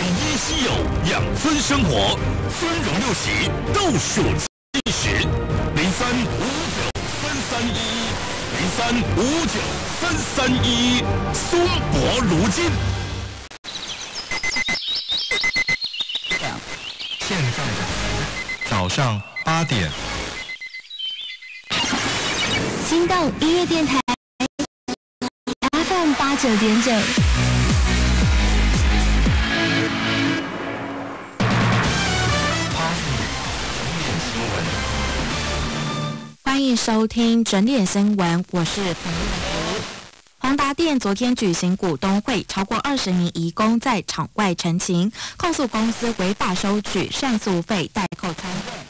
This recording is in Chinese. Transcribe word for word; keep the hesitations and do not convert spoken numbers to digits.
一稀有，养尊生活，尊荣又喜，倒数计时，零三五九三三一一，零三五九三三一一，松柏如金。 现在的早上八点， 心动音乐电台 F M 八九点九。欢迎收听整点新闻，我是彭丽如。宏达电昨天举行股东会，超过二十名移工在场外陈情，控诉公司违法收取上诉费、代扣参与。